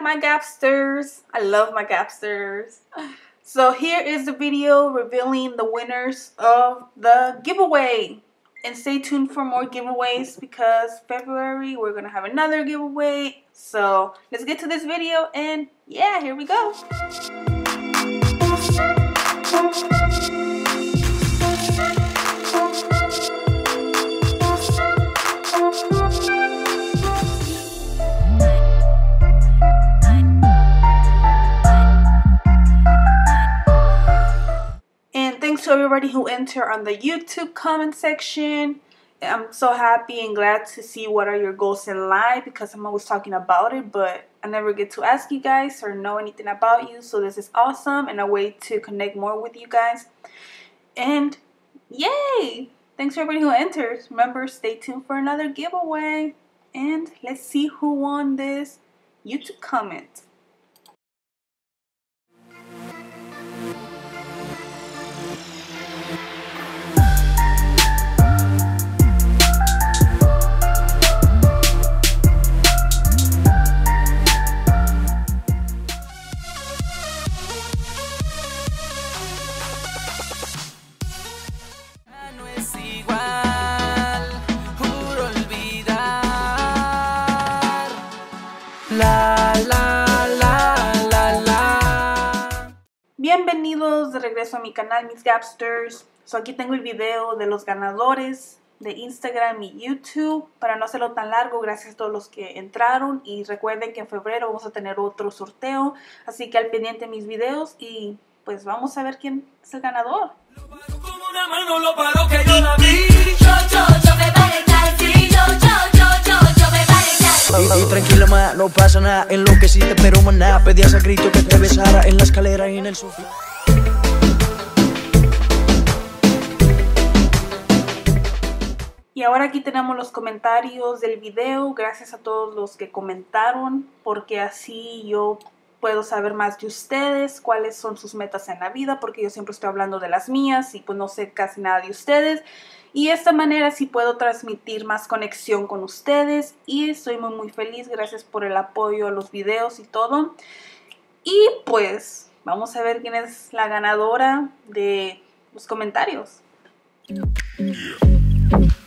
my Gapsters. I love my Gapsters. So here is the video revealing the winners of the giveaway. And stay tuned for more giveaways because February we're going to have another giveaway. So let's get to this video and yeah, here we go. To everybody who entered on the YouTube comment section. I'm so happy and glad to see what are your goals in life because I'm always talking about it, but I never get to ask you guys or know anything about you. So this is awesome and a way to connect more with you guys. And yay! Thanks to everybody who enters. Remember, stay tuned for another giveaway. And let's see who won this YouTube comment. Bienvenidos de regreso a mi canal, mis Gapsters. So aquí tengo el video de los ganadores de Instagram y YouTube. Para no hacerlo tan largo, gracias a todos los que entraron. Y recuerden que en febrero vamos a tener otro sorteo. Así que al pendiente de mis videos y pues vamos a ver quién es el ganador. Y tranquila ma, no pasa nada, enloqueciste pero maná. Pedías a grito que te besara en la escalera y en el sofá. Y ahora aquí tenemos los comentarios del video. Gracias a todos los que comentaron, porque así yo puedo saber más de ustedes, cuáles son sus metas en la vida, porque yo siempre estoy hablando de las mías y pues no sé casi nada de ustedes. Y de esta manera sí puedo transmitir más conexión con ustedes y estoy muy feliz. Gracias por el apoyo a los videos y todo. Y pues vamos a ver quién es la ganadora de los comentarios.